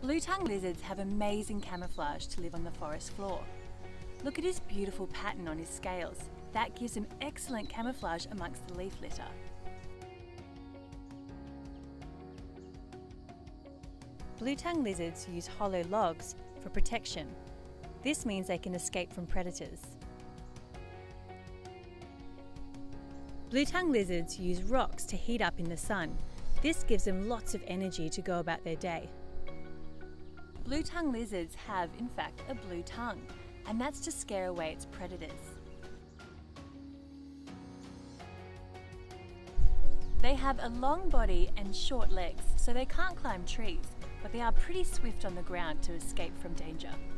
Blue-tongued lizards have amazing camouflage to live on the forest floor. Look at his beautiful pattern on his scales. That gives him excellent camouflage amongst the leaf litter. Blue-tongued lizards use hollow logs for protection. This means they can escape from predators. Blue-tongued lizards use rocks to heat up in the sun. This gives them lots of energy to go about their day. Blue-tongued lizards have, in fact, a blue tongue, and that's to scare away its predators. They have a long body and short legs, so they can't climb trees, but they are pretty swift on the ground to escape from danger.